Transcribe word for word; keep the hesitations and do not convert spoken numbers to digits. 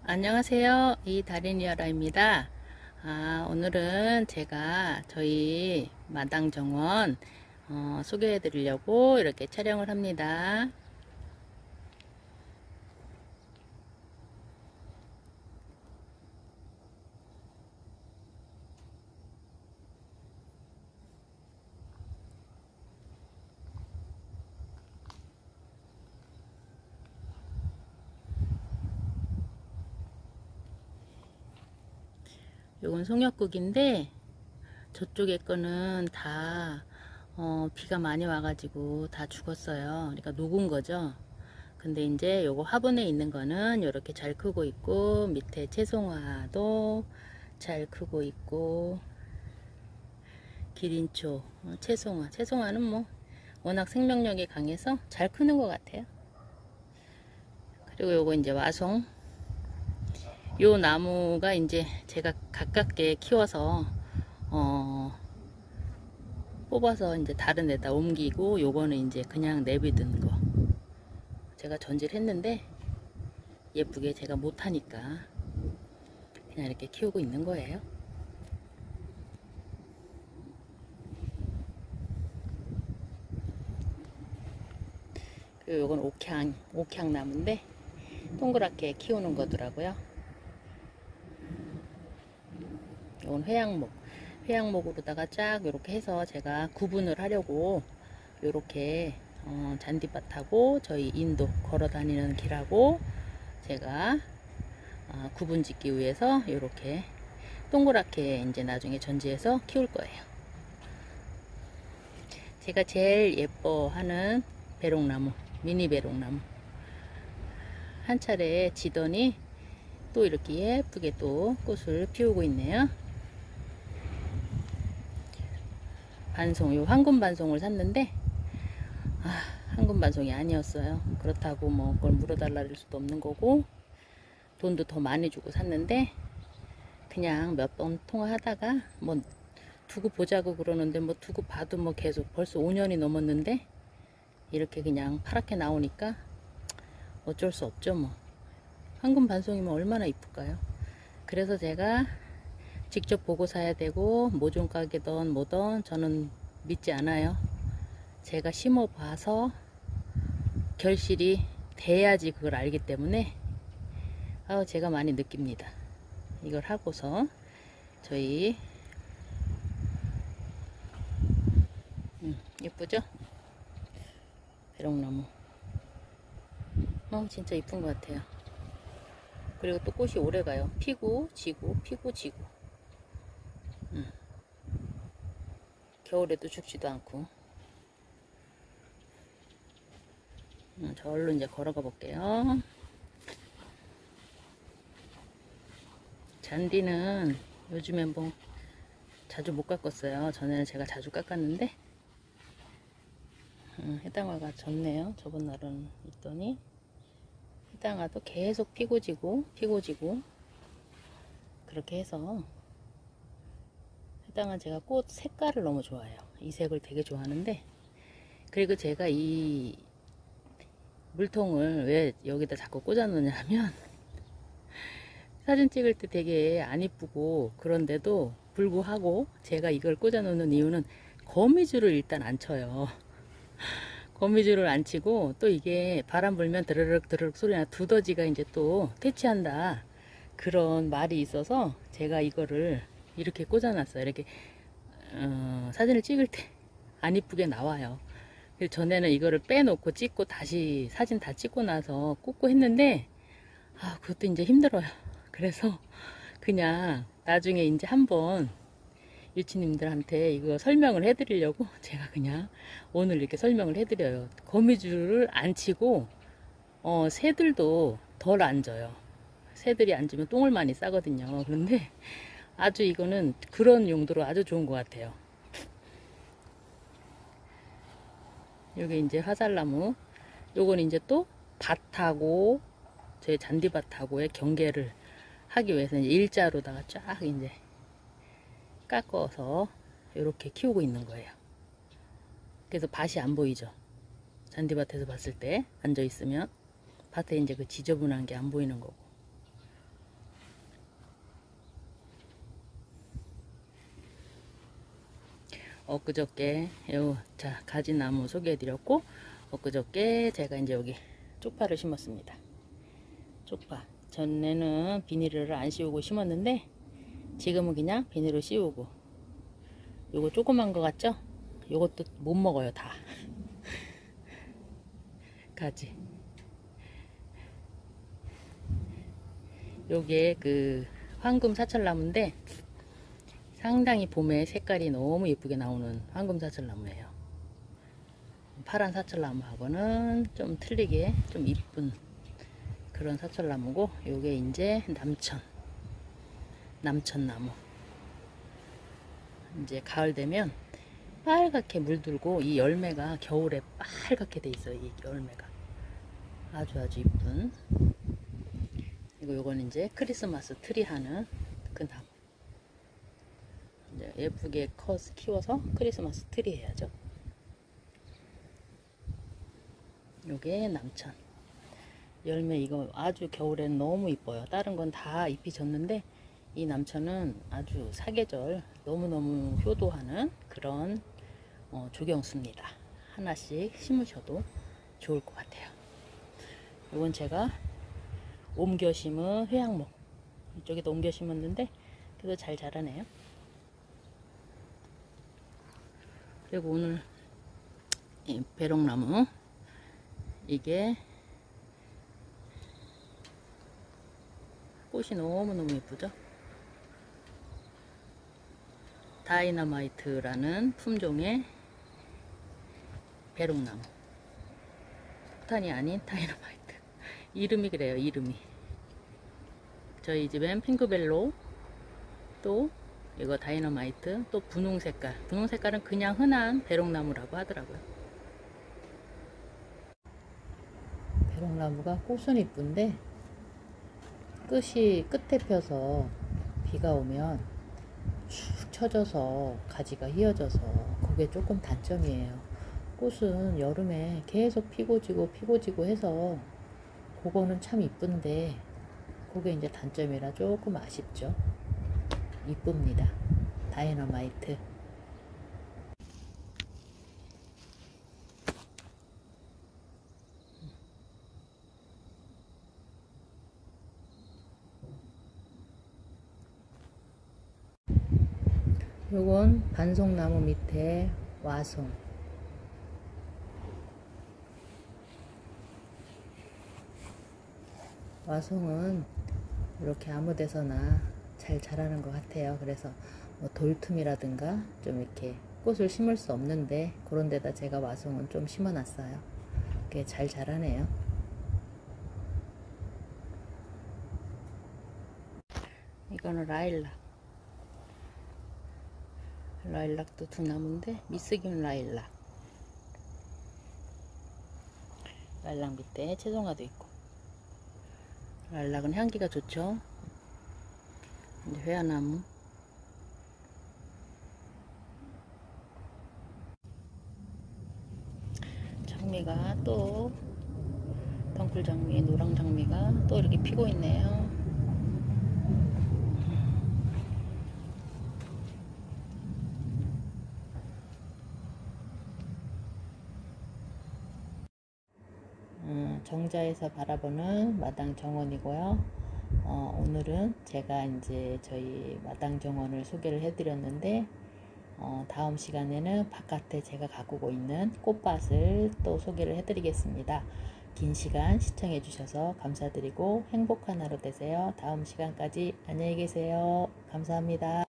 안녕하세요. 이다리니아라입니다. 아, 오늘은 제가 저희 마당 정원 어, 소개해 드리려고 이렇게 촬영을 합니다. 요건 송역국인데 저쪽에 거는 다 어, 비가 많이 와가지고 다 죽었어요. 그러니까 녹은 거죠. 근데 이제 요거 화분에 있는 거는 이렇게 잘 크고 있고, 밑에 채송화도 잘 크고 있고, 기린초, 어, 채송화. 채송화는 뭐 워낙 생명력이 강해서 잘 크는 것 같아요. 그리고 요거 이제 와송. 요 나무가 이제 제가 가깝게 키워서 어 뽑아서 이제 다른 데다 옮기고, 요거는 이제 그냥 내비둔 거 제가 전지를 했는데 예쁘게 제가 못하니까 그냥 이렇게 키우고 있는 거예요. 그리고 요건 옥향 옥향 나무인데 동그랗게 키우는 거더라고요. 이건 회양목, 회양목으로다가 쫙 이렇게 해서 제가 구분을 하려고 이렇게 어, 잔디밭하고 저희 인도 걸어 다니는 길하고 제가 어, 구분 짓기 위해서 이렇게 동그랗게 이제 나중에 전지해서 키울 거예요. 제가 제일 예뻐하는 배롱나무, 미니 배롱나무 한 차례 지더니 또 이렇게 예쁘게 또 꽃을 피우고 있네요. 반송, 요 황금 반송을 샀는데 아, 황금 반송이 아니었어요. 그렇다고 뭐 그걸 물어달라 할 수도 없는 거고, 돈도 더 많이 주고 샀는데 그냥 몇 번 통화하다가 뭐 두고 보자고 그러는데 뭐 두고 봐도 뭐 계속 벌써 오 년이 넘었는데 이렇게 그냥 파랗게 나오니까 어쩔 수 없죠. 뭐 황금 반송이면 얼마나 이쁠까요. 그래서 제가 직접 보고 사야 되고, 모종 가게든 뭐든 저는 믿지 않아요. 제가 심어 봐서 결실이 돼야지 그걸 알기 때문에 아우 제가 많이 느낍니다. 이걸 하고서 저희 음, 예쁘죠? 배롱나무 어 진짜 이쁜 것 같아요. 그리고 또 꽃이 오래 가요. 피고 지고 피고 지고. 음. 겨울에도 죽지도 않고. 음, 저울로 이제 걸어가 볼게요. 잔디는 요즘에 뭐 자주 못 깎았어요. 전에는 제가 자주 깎았는데 음, 해당화가 졌네요. 저번 날은 있더니 해당화도 계속 피고 지고 피고 지고 그렇게 해서, 해당화 제가 꽃 색깔을 너무 좋아해요. 이 색을 되게 좋아하는데, 그리고 제가 이 물통을 왜 여기다 자꾸 꽂아 놓냐 하면 사진 찍을 때 되게 안 이쁘고 그런데도 불구하고 제가 이걸 꽂아 놓는 이유는 거미줄을 일단 안 쳐요. 거미줄을 안 치고, 또 이게 바람 불면 드르륵 드르륵 소리나 두더지가 이제 또 퇴치한다 그런 말이 있어서 제가 이거를 이렇게 꽂아 놨어요. 이렇게 어, 사진을 찍을 때 안 이쁘게 나와요. 전에는 이거를 빼놓고 찍고 다시 사진 다 찍고 나서 꽂고 했는데 아 그것도 이제 힘들어요. 그래서 그냥 나중에 이제 한번 유치님들한테 이거 설명을 해드리려고 제가 그냥 오늘 이렇게 설명을 해드려요. 거미줄을 안 치고 어, 새들도 덜 앉아요. 새들이 앉으면 똥을 많이 싸거든요. 그런데 아주 이거는 그런 용도로 아주 좋은 것 같아요. 여기 이제 화살나무, 요건 이제 또 밭하고 저희 잔디밭하고의 경계를 하기 위해서 이제 일자로다가 쫙 이제 깎아서 이렇게 키우고 있는 거예요. 그래서 밭이 안 보이죠. 잔디밭에서 봤을 때 앉아 있으면 밭에 이제 그 지저분한 게 안 보이는 거고. 엊그저께 요, 자, 가지나무 소개해드렸고, 엊그저께 제가 이제 여기 쪽파를 심었습니다. 쪽파. 전에는 비닐을 안 씌우고 심었는데, 지금은 그냥 비닐을 씌우고. 요거 조그만 거 같죠? 요것도 못 먹어요, 다. 가지. 요게 그 황금 사철나무인데, 상당히 봄에 색깔이 너무 예쁘게 나오는 황금 사철나무예요. 파란 사철나무하고는 좀 틀리게 좀 이쁜 그런 사철나무고, 요게 이제 남천 남천나무. 이제 가을 되면 빨갛게 물들고, 이 열매가 겨울에 빨갛게 돼 있어요. 이 열매가 아주 아주 이쁜. 이거 요거는 이제 크리스마스 트리 하는 그 나무. 이제 예쁘게 커 키워서 크리스마스 트리 해야죠. 요게 남천. 열매 이거 아주 겨울엔 너무 이뻐요. 다른 건 다 잎이 졌는데 이 남천은 아주 사계절 너무너무 효도하는 그런 어, 조경수입니다. 하나씩 심으셔도 좋을 것 같아요. 이건 제가 옮겨 심은 회양목. 이쪽에도 옮겨 심었는데 그래도 잘 자라네요. 그리고 오늘 이 배롱나무, 이게 꽃이 너무너무 예쁘죠? 다이너마이트라는 품종의 배롱나무. 폭탄이 아닌 다이너마이트. 이름이 그래요, 이름이. 저희 집엔 핑크벨로, 또 이거 다이너마이트, 또 분홍 색깔. 분홍 색깔은 그냥 흔한 배롱나무라고 하더라고요. 배롱나무가 꽃은 이쁜데 끝이 끝에 펴서 비가 오면 축 처져서 가지가 휘어져서 그게 조금 단점이에요. 꽃은 여름에 계속 피고 지고 피고 지고 해서 그거는 참 이쁜데 그게 이제 단점이라 조금 아쉽죠. 이쁩니다. 다이너마이트. 요건 반송나무 밑에 와송. 와송은 이렇게 아무 데서나 잘 자라는 것 같아요. 그래서 뭐 돌틈이라든가 좀 이렇게 꽃을 심을 수 없는데 그런 데다 제가 와송은 좀 심어 놨어요. 꽤 잘 자라네요. 이거는 라일락. 라일락도 두 나무인데 미스김 라일락. 라일락 밑에 채송화도 있고. 라일락은 향기가 좋죠. 이제 회화나무. 장미가 또 덩쿨 장미, 노랑 장미가 또 이렇게 피고 있네요. 음, 정자에서 바라보는 마당 정원이고요. 어, 오늘은 제가 이제 저희 마당 정원을 소개를 해드렸는데, 어, 다음 시간에는 바깥에 제가 가꾸고 있는 꽃밭을 또 소개를 해드리겠습니다. 긴 시간 시청해 주셔서 감사드리고 행복한 하루 되세요. 다음 시간까지 안녕히 계세요. 감사합니다.